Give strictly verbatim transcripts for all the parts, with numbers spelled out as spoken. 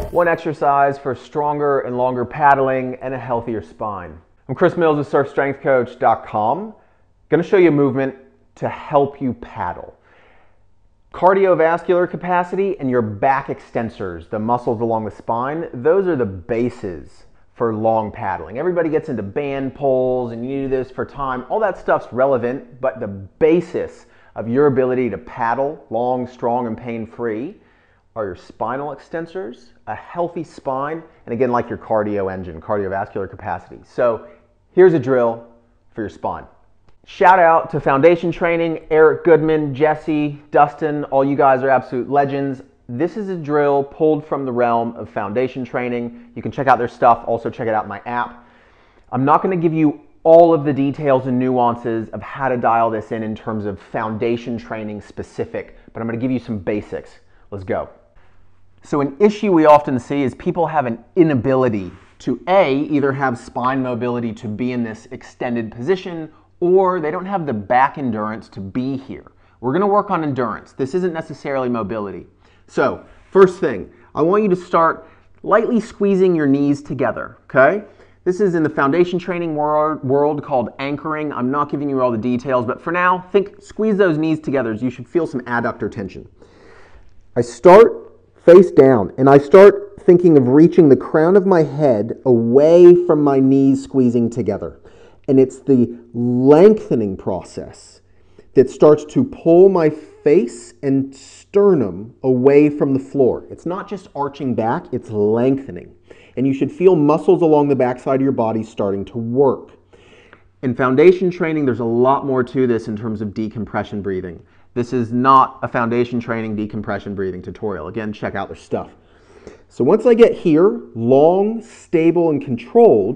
One exercise for stronger and longer paddling and a healthier spine. I'm Chris Mills with surf strength coach dot com. Going to show you a movement to help you paddle. Cardiovascular capacity and your back extensors, the muscles along the spine, those are the bases for long paddling. Everybody gets into band pulls and you do this for time. All that stuff's relevant, but the basis of your ability to paddle long, strong, and pain-free are your spinal extensors, a healthy spine, and again, like your cardio engine, cardiovascular capacity. So here's a drill for your spine. Shout out to Foundation Training, Eric Goodman, Jesse, Dustin, all you guys are absolute legends. This is a drill pulled from the realm of Foundation Training. You can check out their stuff, also check it out in my app. I'm not going to give you all of the details and nuances of how to dial this in in terms of Foundation Training specific, but I'm going to give you some basics. Let's go. So an issue we often see is people have an inability to A, either have spine mobility to be in this extended position, or they don't have the back endurance to be here. We're going to work on endurance. This isn't necessarily mobility. So first thing, I want you to start lightly squeezing your knees together, okay? This is in the Foundation Training world, world called anchoring. I'm not giving you all the details, but for now, think squeeze those knees together as you should feel some adductor tension. I start face down, and I start thinking of reaching the crown of my head away from my knees squeezing together. And it's the lengthening process that starts to pull my face and sternum away from the floor. It's not just arching back, it's lengthening. And you should feel muscles along the backside of your body starting to work. In Foundation Training, there's a lot more to this in terms of decompression breathing. This is not a Foundation Training decompression breathing tutorial. Again, check out their stuff. So once I get here, long, stable, and controlled,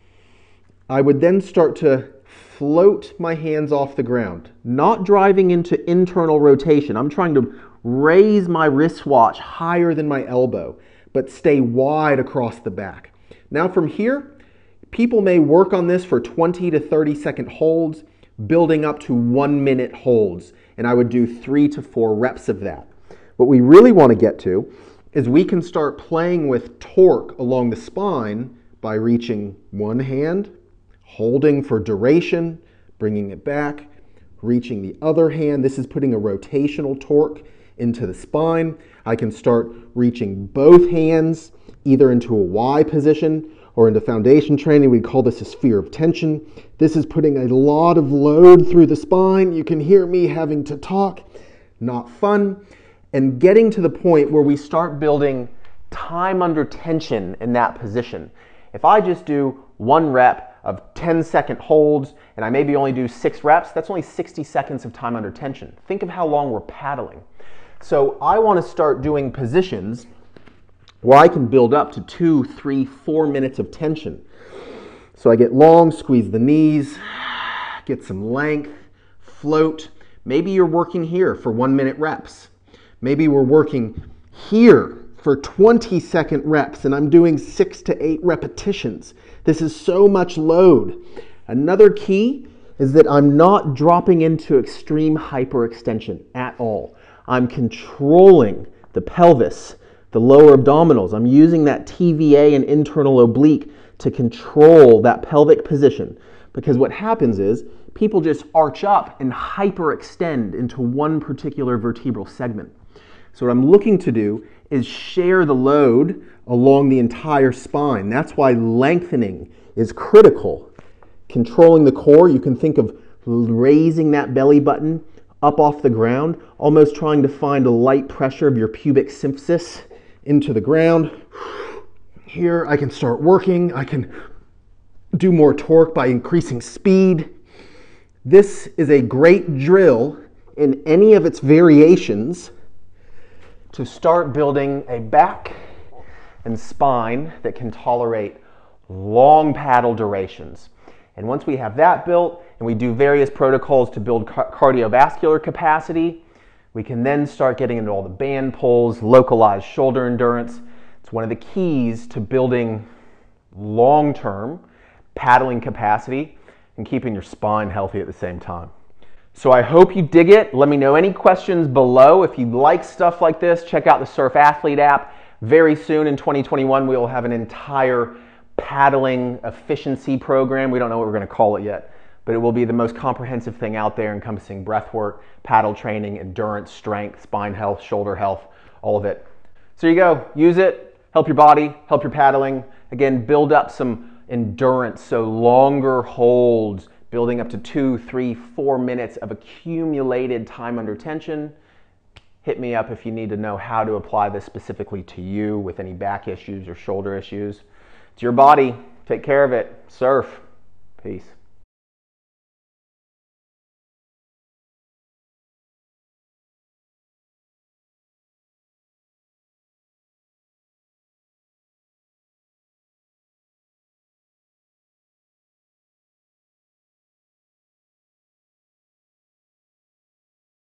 I would then start to float my hands off the ground, not driving into internal rotation. I'm trying to raise my wristwatch higher than my elbow, but stay wide across the back. Now from here, people may work on this for twenty to thirty second holds, building up to one minute holds. And I would do three to four reps of that. What we really want to get to is we can start playing with torque along the spine by reaching one hand, holding for duration, bringing it back, reaching the other hand. This is putting a rotational torque into the spine. I can start reaching both hands either into a Y position or into Foundation Training. We call this a sphere of tension. This is putting a lot of load through the spine. You can hear me having to talk. Not fun. And getting to the point where we start building time under tension in that position. If I just do one rep of ten second holds and I maybe only do six reps, that's only sixty seconds of time under tension. Think of how long we're paddling. So I want to start doing positions where I can build up to two, three, four minutes of tension. So I get long, squeeze the knees, get some length, float. Maybe you're working here for one minute reps. Maybe we're working here for twenty second reps and I'm doing six to eight repetitions. This is so much load. Another key is that I'm not dropping into extreme hyperextension at all. I'm controlling the pelvis, the lower abdominals. I'm using that T V A and internal oblique to control that pelvic position. Because what happens is people just arch up and hyperextend into one particular vertebral segment. So what I'm looking to do is share the load along the entire spine. That's why lengthening is critical. Controlling the core, you can think of raising that belly button up off the ground, almost trying to find a light pressure of your pubic symphysis into the ground. Here I can start working. I can do more torque by increasing speed. This is a great drill in any of its variations to start building a back and spine that can tolerate long paddle durations. And once we have that built and we do various protocols to build ca- cardiovascular capacity, we can then start getting into all the band pulls, localized shoulder endurance. It's one of the keys to building long-term paddling capacity and keeping your spine healthy at the same time. So I hope you dig it. Let me know any questions below. If you like stuff like this, check out the Surf Athlete app. Very soon in twenty twenty-one, we will have an entire paddling efficiency program. We don't know what we're going to call it yet, but it will be the most comprehensive thing out there, encompassing breath work, paddle training, endurance, strength, spine health, shoulder health, all of it. So there you go. Use it. Help your body, help your paddling. Again, build up some endurance, so longer holds, building up to two, three, four minutes of accumulated time under tension. Hit me up if you need to know how to apply this specifically to you with any back issues or shoulder issues. It's your body. Take care of it. Surf. Peace.